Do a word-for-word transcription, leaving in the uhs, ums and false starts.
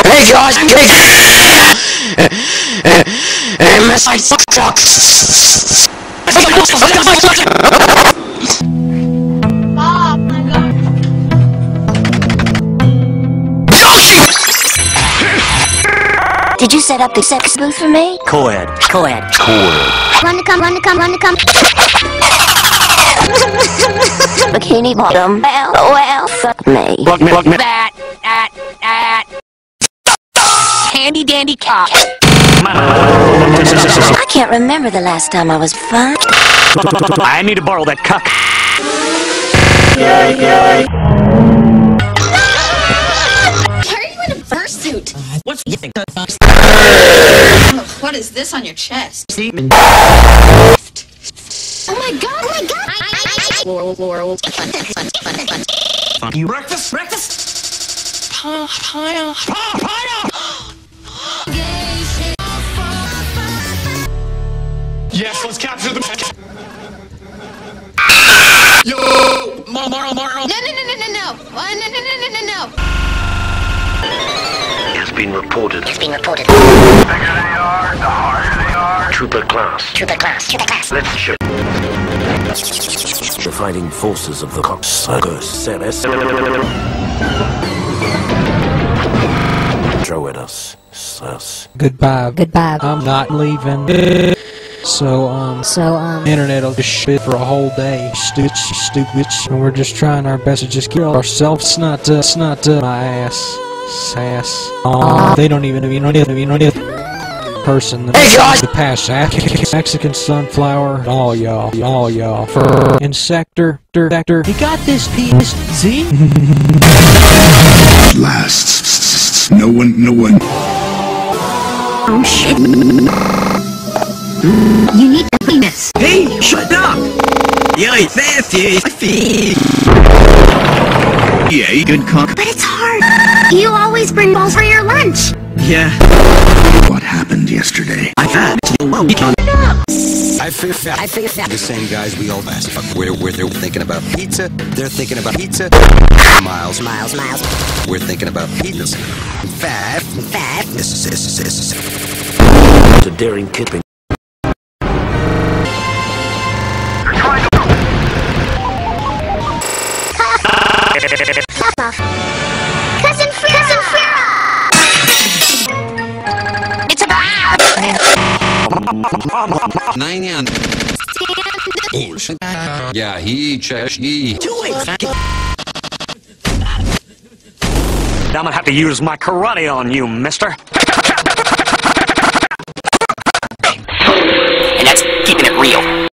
Hey guys, Jake. And my side sucks. Bob, my God. Did you set up the sex booth for me? Co-ed. Co-ed. Co-ed. Run to come, run to come, run to come. Bikini bottom. Well, well, fuck me. Fuck me, fuck me. That, that, that. Handy dandy cock. I can't remember the last time I was fun. I need to borrow that cuck. Yay, yay. Why are you in a fursuit? What's you think? What is this on your chest? See? Oh my God! Oh my God! Laurel, Laurel. You breakfast? Breakfast? Pile, pile, pile. Yes, let's capture the. Yo, Marl, Marl, Marl. No, no, no, no, no, no. Oh, no, no, no, no, no, no. It's been reported. It's been reported. The bigger they are, the harder they are. Trooper class. Trooper class. Trooper class. Let's shoot. The fighting forces of the cocksuckers said us. Throw at us, sus. Goodbye. Goodbye. I'm not leaving. So, um, So, um, internet'll just shit for a whole day. Stupid, stupid. And we're just trying our best to just kill ourselves. It's not, uh, it's not, uh, my ass. Sass. Aw, they don't even, you know, you know, you know, person that Hey, guys! the past Mexican sunflower, all y'all, all y'all. For insector, sector. He got this piece. See? Lasts. No one, no one. oh shit. You need to clean this. Hey, shut up! You're nasty. Yeah, good cook. But it's hard. You always bring balls for your lunch. Yeah. What happened yesterday? I had to well, we can't. I feel fat. I feel fat. The same guys we all ask. Where, where they're thinking about pizza, they're thinking about pizza. Miles, Miles, miles. we're thinking about pizzas. Fat, Fat. this is this is this is. It's a daring kipping. Cousin Fira! Cousin Fira! It's about Nine and. Yeah, he chesh he. I'm gonna have to use my karate on you, mister.